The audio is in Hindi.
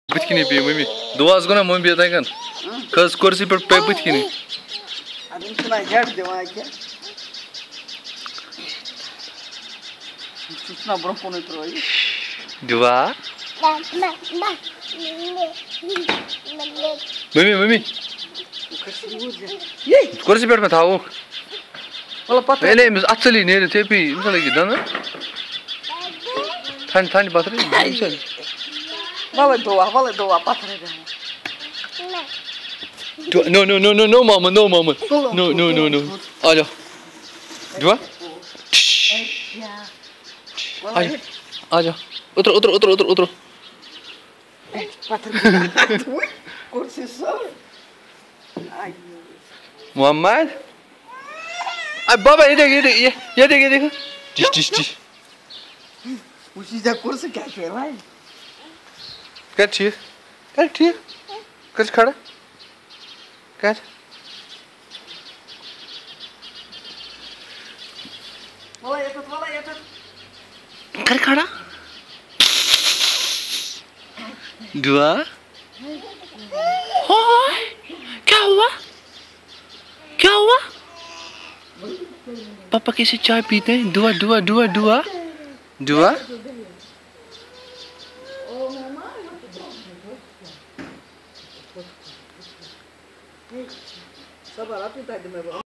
Butkini pe mami. Duas gona mami be takan. Kız kursi per pe butkini. Adın sana head devam ki. Susna bronco no troy. Dua. Mami. Kursi per में था वो. Wala pata. Ele mis actually near the tepi. Misal lagi dana. Than bateri. Wala doa pata re. No, mama. No. Aja. Dua. Aja. Utro. Pata. Kursi sor. Ay. Muhammad. Ay baba ये देख. Diş. Usi da kursi क्या कर रहा है? कर ठीक. कर खड़ा. कर. Wala yatat. कर खड़ा. दुआ. ओए क्या हुआ? पापा कैसे चाय पीते हैं? दुआ. Sabar, api tadi